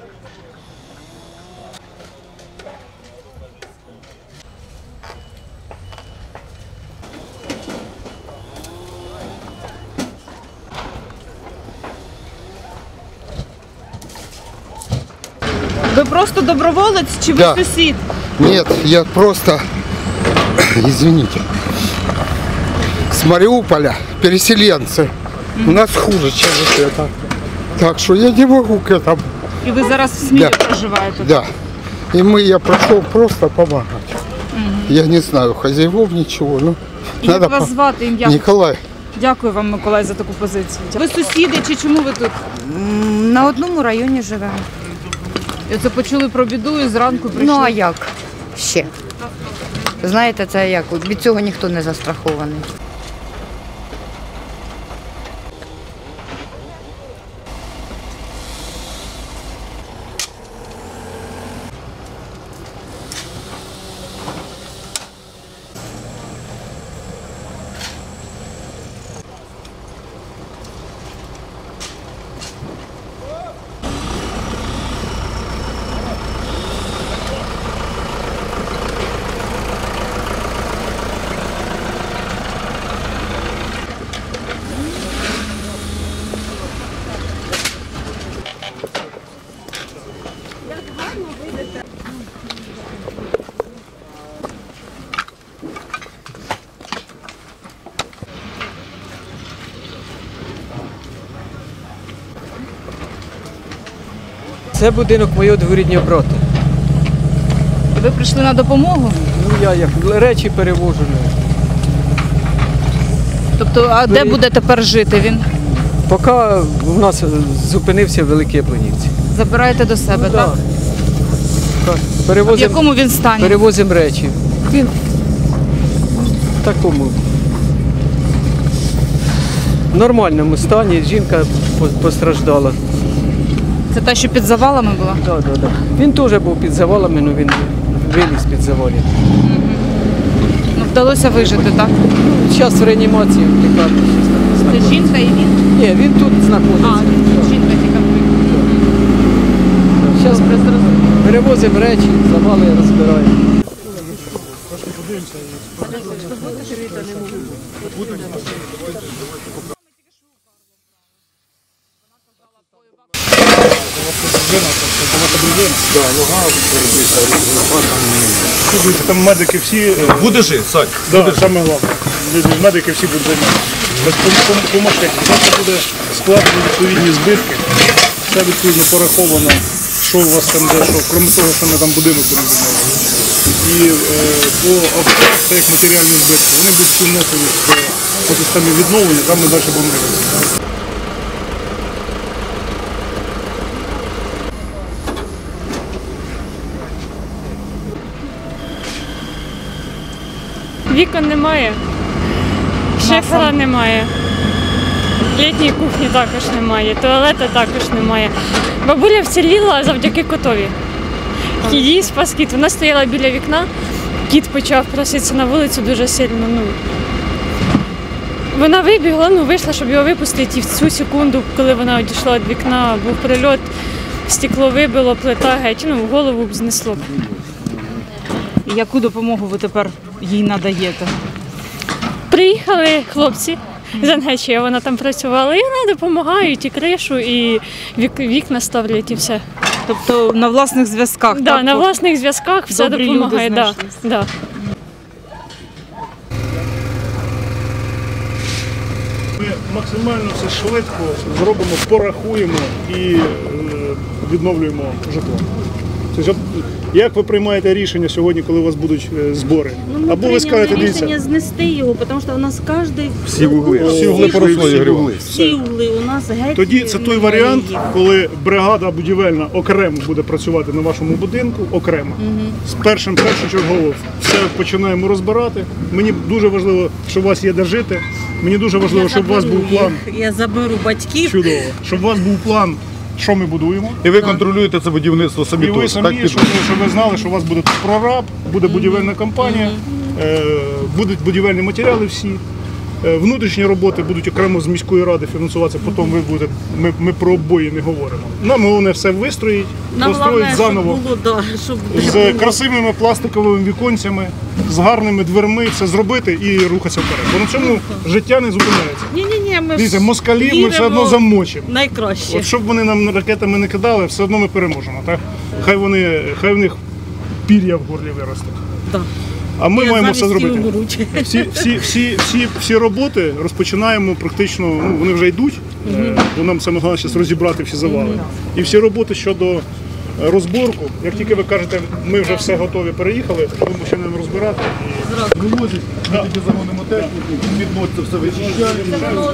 Ви просто доброволець чи ви сусід? Нет, я просто, извините, с Мариуполя, переселенцы. У нас хуже, чем вот это. Так что я не могу к этому. І ви зараз в Смілі проживаєте? Да. И я пришел просто помогать. Я не знаю хозяевов, ничего. Ну, як вас звати, ім'я? Николай. Дякую вам, Миколай, за таку позицію. Ви сусіди чи чому ви тут? На одному районі живемо. І оце почули про біду і зранку прийшли? Ну а як ще? Знаєте, це як? Від цього ніхто не застрахований. Це будинок моєго дворіднього брата. І ви прийшли на допомогу? Ну я як речі перевожу. Тобто, а де буде тепер жити він? Поки у нас зупинився в Великій Яблунівці. Забираєте до себе, так? Так. В якому він стані? Перевозимо речі. Він в такому нормальному стані. Жінка постраждала. Це та, що під завалами була? Так. Він теж був під завалами, але він виліз під завалів. Ну, вдалося вижити, так? Зараз в реанімації в лікарні. Це жінка і він? Ні, він тут знаходиться. Жінка тільки. Зараз перевозимо речі, завали розбираємо. Там медики всі... Буде жити, Сань. Так, саме головне. Медики всі будуть займатися. Помогти. Завтра буде складено відповідні збитки. Все відповідно пораховано, що у вас там де, що, крім того, що ми там будинок будемо відновлювати. І по авто, це як матеріальні збитки, вони будуть всі вносити по системі відновлення, там ми далі будемо дивитися. Вікон немає, шифера немає, літньої кухні також немає, туалета також немає. Бабуля вціліла завдяки котові. Її спас кіт. Вона стояла біля вікна, кіт почав проситися на вулицю дуже сильно. Вона вибігла, вийшла, щоб його випустити, і в цю секунду, коли вона одійшла від вікна, був прильот, стекло вибило, плита геть, голову б знесло. Яку допомогу ви тепер їй надаєте? Приїхали хлопці з НГЧ, вона там працювала, і вона допомагають, і кришу, і вікна ставлять, і все. Тобто на власних зв'язках? Так, да, на власних зв'язках все допомагає. Да. Ми максимально все швидко зробимо, порахуємо і відновлюємо житло. Тобто, як ви приймаєте рішення сьогодні, коли у вас будуть збори? Або ви скажете, дивіться, рішення знести його, тому що у нас кожен... Всі вугли поросли. Всі угли у нас геть. Тоді це той варіант, коли бригада будівельна окремо буде працювати на вашому будинку, окремо. З першочергово все починаємо розбирати. Мені дуже важливо, що у вас є де жити. Мені дуже важливо, щоб у вас був план. Я заберу батьків. Чудово. Щоб у вас був план, що ми будуємо. І ви контролюєте це будівництво самі тут. І ви самі, щоб ви знали, що у вас буде прораб, буде будівельна компанія, будуть будівельні матеріали всі. Внутрішні роботи будуть окремо з міської ради фінансуватися, потім ми про обої не говоримо. Нам головне все вистроїть, построїть заново з красивими пластиковими віконцями, з гарними дверми, все зробити і рухатися вперед. Бо на цьому життя не зупиняється. Ні-ні-ні, ми Дивіться, москалів ми все одно замочимо. найкраще. От щоб вони нам ракетами не кидали, все одно ми переможемо. Так? Хай в них пір'я в горлі виросте. Да. А ми маємо все зробити. Умруть. Всі роботи розпочинаємо практично, ну вони вже йдуть, бо нам саме головне зараз розібрати всі завали. І всі роботи щодо розборку, як тільки ви кажете, ми вже все готові, переїхали, будемо ще не розбирати. Вивозять, ми тоді загонимо техніку, відноситься все вичищаємо.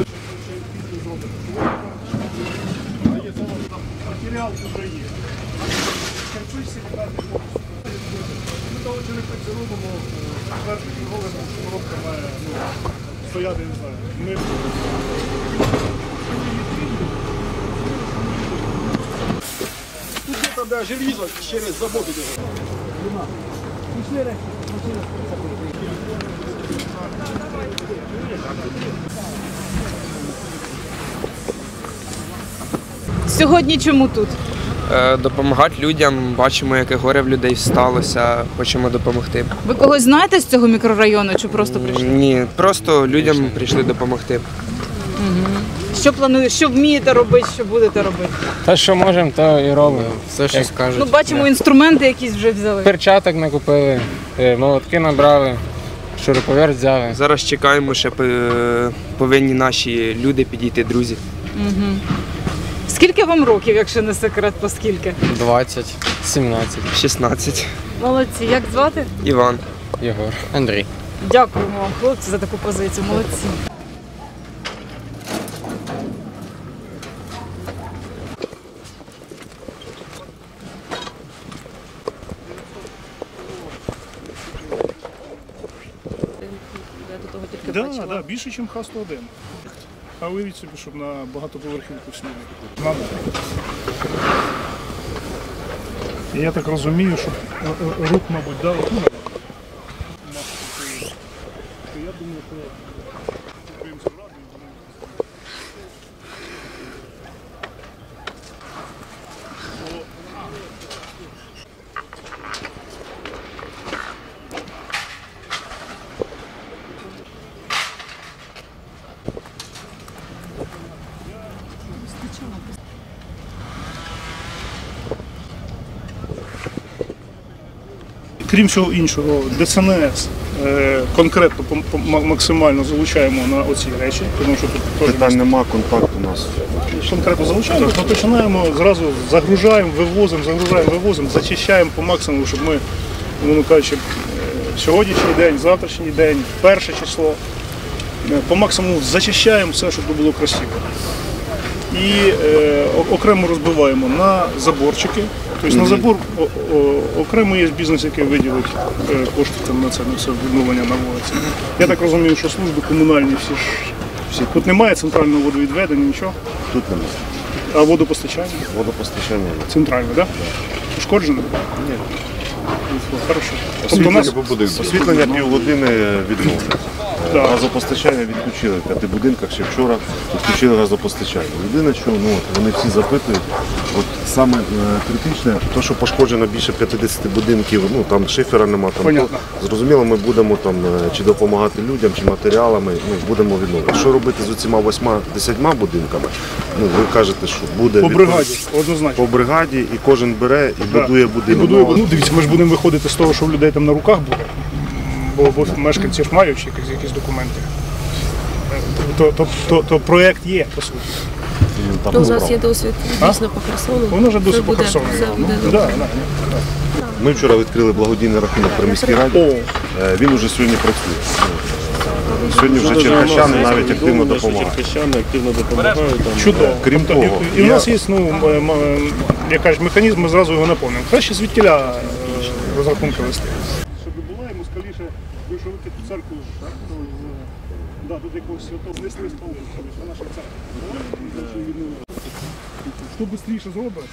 Матеріал вже є. Кирпич сім'ятний. Ми того черепиці робимо, зверху черговими коробка має стояти, не знаю. Тут там де желізо через забор іде. Сьогодні чому тут? Допомагати людям, бачимо, яке горе в людей сталося, хочемо допомогти. Ви когось знаєте з цього мікрорайону чи просто прийшли? Ні, просто людям прийшли допомогти. Що плануєте, що вмієте робити, що будете робити? Те, що можемо, то і робимо. Все, що скажуть. Ну, бачимо, інструменти якісь вже взяли. Перчаток накупили, молотки набрали, шуруповерт взяли. Зараз чекаємо, ще повинні наші люди підійти, друзі. Скільки вам років, якщо не секрет, по скільки? 20, 17. 16. Молодці. Як звати? Іван. Єгор. Андрій. Дякуємо вам, хлопці, за таку позицію. Молодці. Да, більше, ніж Х-101. А уявіть собі, щоб на багатоповерхівку снігу. Надо. І я так розумію, що рук, мабуть, дали. Я думаю, що підприємство ради. Крім всього іншого, ДСНС конкретно максимально залучаємо на оці речі, тому що тут теж питань нема, контакт у нас. конкретно залучаємо. Ми починаємо зразу загружаємо, вивозимо, зачищаємо по максимуму, щоб ми, ну кажучи, сьогоднішній день, завтрашній день, 1 число, по максимуму зачищаємо все, щоб було красиво. І окремо розбиваємо на заборчики. Тобто на забор окремо є бізнес, який виділить кошти на це, на все відновлення на вулиці. Я так розумію, що служби комунальні всі. Тут немає центрального водовідведення, нічого? Тут немає. А водопостачання? Водопостачання є. Центральне, так? Да? Ушкоджене? Ні. Хорошо. Освітлення півгодини відновлено. Газопостачання відключили в 5 будинках, ще вчора відключили газопостачання. Єдине, що вони всі запитують, от саме критичне, то, що пошкоджено більше 50 будинків, там шифера нема, зрозуміло, ми будемо там чи допомагати людям, чи матеріалами, будемо відновлювати. Що робити з оціма 8-10 будинками? Ви кажете, що буде по бригаді, однозначно. По бригаді, і кожен бере і будує будинок. Дивіться, ми ж будемо виходити з того, що в людей там на руках буде. Бо мешканці ж мають якісь документи. То проєкт є, по суті. То у нас є досвід дійсно по Херсону. Воно вже досить по Херсону. Ми вчора відкрили благодійний рахунок при міській раді. Він уже сьогодні працює. Сьогодні вже черкащани навіть активно допомагають. Чудово. Крім того, і в нас є якийсь механізм, ми зразу його наповнюємо. Краще звідкіля розрахунки вести. Скоріше, якщо ви в церкву, тут якогось святого знесли спалили, це наша церква. Що швидше зробиш?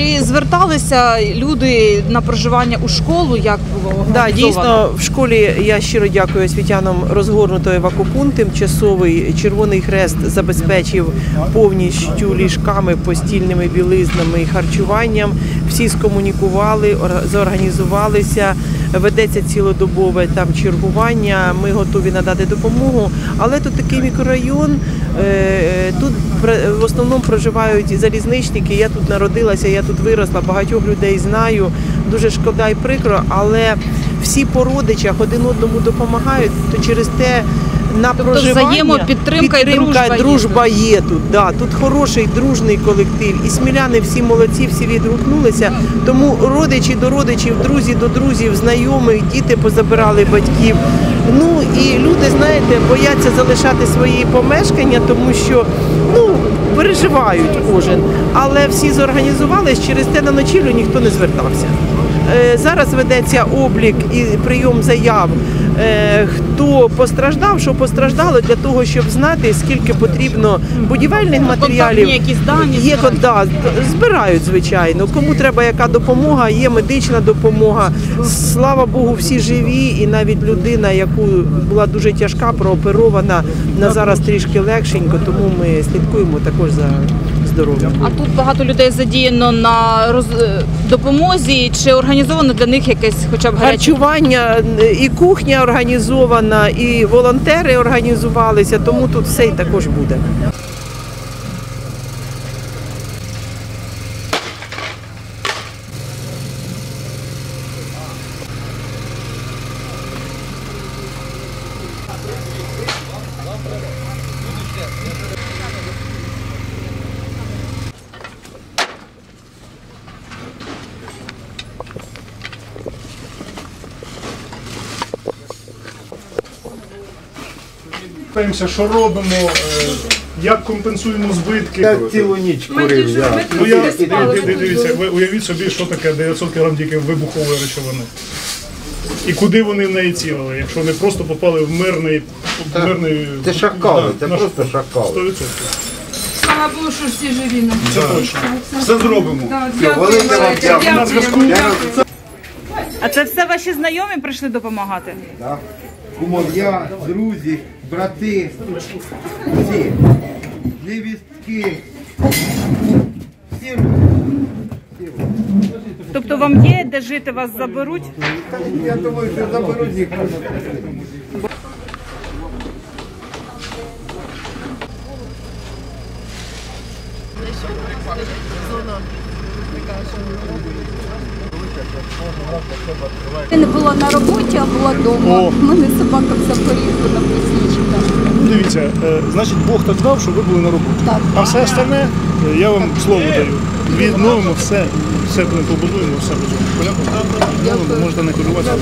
Чи зверталися люди на проживання у школу? Як було організовано? Дійсно, в школі я щиро дякую освітянам розгорнутої евакопункт тимчасовий. Червоний Хрест забезпечив повністю ліжками, постільними білизнами і харчуванням. Всі скомунікували, зорганізувалися. Ведеться цілодобове там чергування, ми готові надати допомогу. Але тут такий мікрорайон, тут в основному проживають залізничники. Я тут народилася, я тут виросла, багатьох людей знаю. Дуже шкода і прикро, але всі по родичах один одному допомагають, то через те на проживання взаємопідтримка і дружба є тут. Да, тут хороший, дружний колектив. І сміляни всі молодці, всі відгукнулися. Тому родичі до родичів, друзі до друзів, знайомих, діти позабирали батьків. Ну і люди, знаєте, бояться залишати свої помешкання, тому що переживають кожен. Але всі зорганізувались, через те на ночівлю ніхто не звертався. Зараз ведеться облік і прийом заяв, хто постраждав, що постраждало, для того, щоб знати, скільки потрібно будівельних матеріалів. Якісь дані є, збирають, звичайно. Кому треба яка допомога, є медична допомога. Слава Богу, всі живі, і навіть людина, яку була дуже тяжка, прооперована, на зараз трішки легшенько, тому ми слідкуємо також за здоров'ям. А тут багато людей задіяно на допомозі. Чи організовано для них якесь хоча б харчування, і кухня організована, і волонтери організувалися, тому тут все і також буде. Що робимо, як компенсуємо збитки. Я цілу ніч курив. Дивіться, ви уявіть собі, що таке 900 кг тільки вибухової речовини. І куди вони в неї цілили, якщо вони просто попали в мирний... Це шакали, це просто шакали. 100%. Слава Богу, що всі живі. Це точно. Все зробимо. А це все ваші знайомі прийшли допомагати? Так. Кумов'я, друзі, брати, всі, невістки. Тобто вам є де жити, вас заберуть? Я думаю, що заберуть їх. Я не була на роботі, а була вдома. У мене собака в Запоріжжі на Плеснічка. Дивіться, значить, Бог так дав, щоб ви були на роботі. Так. А все остальне, я вам слово даю. Відновимо все побудуємо, все розуміємо. Можете не хвилюватися.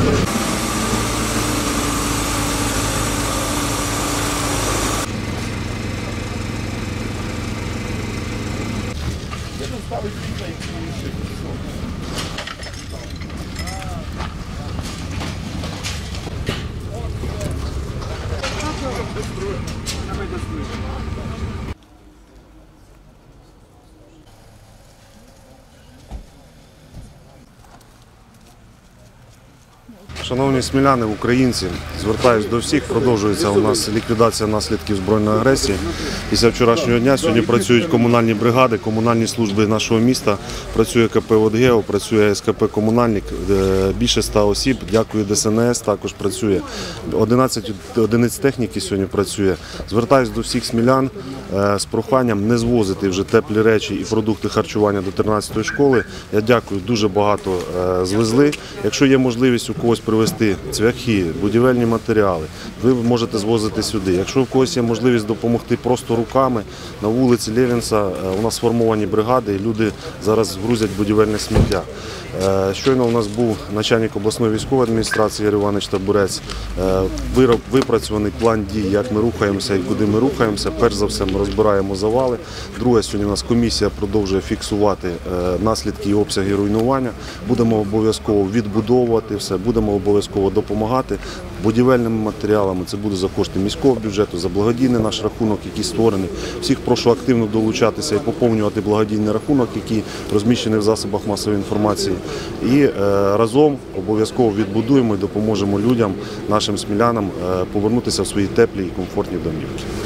Шановні сміляни, українці, звертаюсь до всіх. Продовжується у нас ліквідація наслідків збройної агресії. Після вчорашнього дня сьогодні працюють комунальні бригади, комунальні служби нашого міста. Працює КП «Водгео», працює СКП «Комунальник», більше 100 осіб. Дякую ДСНС, також працює. 11 одиниць техніки сьогодні працює. Звертаюсь до всіх смілян з проханням не звозити вже теплі речі і продукти харчування до 13-ї школи. Я дякую, дуже багато звезли. Якщо є можливість у когось привезти цвяхи, будівельні матеріали, ви можете звозити сюди. Якщо у когось є можливість допомогти просто руками, на вулиці Левінса у нас сформовані бригади, і люди зараз грузять будівельне сміття. Щойно у нас був начальник обласної військової адміністрації Ігор Іванович Табурець. Випрацьований план дій, як ми рухаємося і куди ми рухаємося. Перш за все, ми розбираємо завали. Друге, сьогодні у нас комісія продовжує фіксувати наслідки і обсяги руйнування. Будемо обов'язково відбудовувати все, будемо обов'язково допомагати будівельними матеріалами. Це буде за кошти міського бюджету, за благодійний наш рахунок, який створений. Всіх прошу активно долучатися і поповнювати благодійний рахунок, який розміщений в засобах масової інформації. І разом обов'язково відбудуємо і допоможемо людям, нашим смілянам повернутися в свої теплі і комфортні домівки.